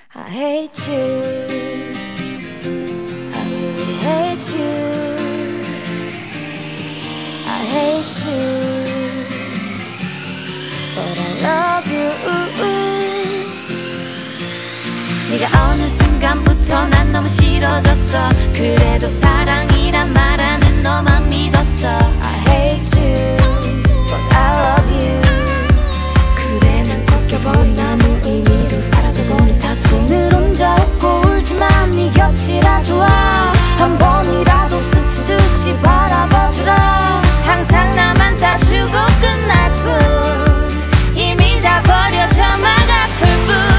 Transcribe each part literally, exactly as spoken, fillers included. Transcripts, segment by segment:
I hate you, I really hate you, I hate you, but I love you. 네가 어느 순간부터 난 너무 싫어졌어. 그래도 사랑이란 말하는 너만 믿었어. I hate you, but I love you. 그래 난 꺾여버린 아무 의미로 사라져버린 타투. 늘 혼자 웃고 울지만 네 곁이라 좋아. 한 번이라도 스치듯이 바라봐주라. 항상 나만 다 주고 끝날 뿐. 이미 다 버려져 막 아플 뿐.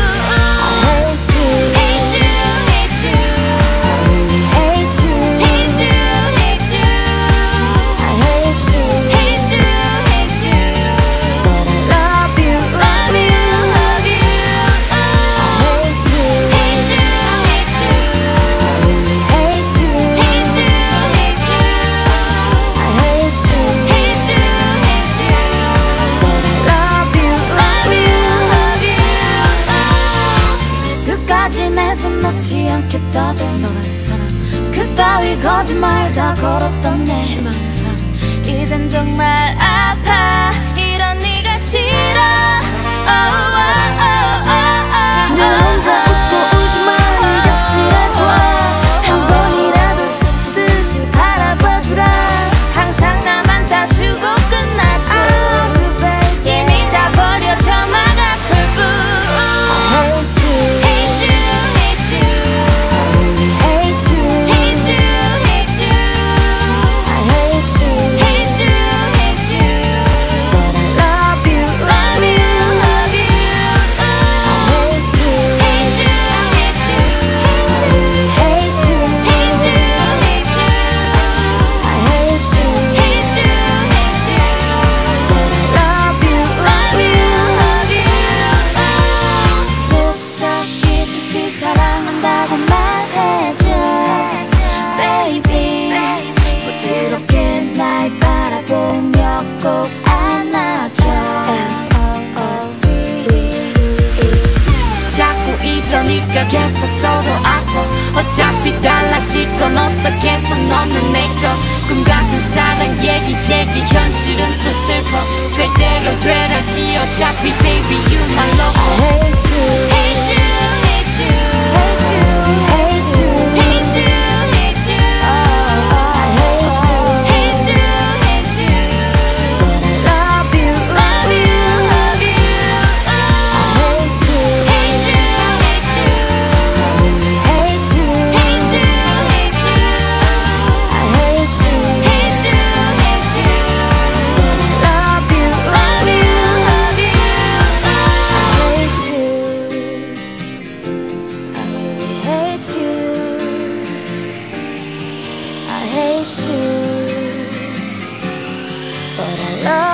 놓지 않겠다던 너란 사람, 그따위 거짓말 다 걸었던 내 희망사. 이젠 정말 아파. 이런 네가 싫어. oh, oh, oh, oh, oh. 늘 혼자 웃고 울지만 네 곁이라 좋아. 한 번이라도 스치듯이 바라봐주라. 항상 나만 다 주고 끝날 뿐. 이미 다 버려져 막 아플 뿐. 그러니까 계속 서로 아파. 어차피 달라질 건 없어. 계속 너는 내거. 꿈 같은 사랑 얘기 제기 현실은 또 슬퍼. 될 대로 되라지. 어차피 baby you my lover. I hate you, hate you, hate you, hate you, hate you, hate you, hate you. I hate you, hate you, hate you, but I love you, love you, love you. I hate you, hate you, hate you, hate you, hate you, hate you. I hate you, hate you, hate you, but I love you, love you, love you. I hate you, I really hate you, I hate you, but I love you.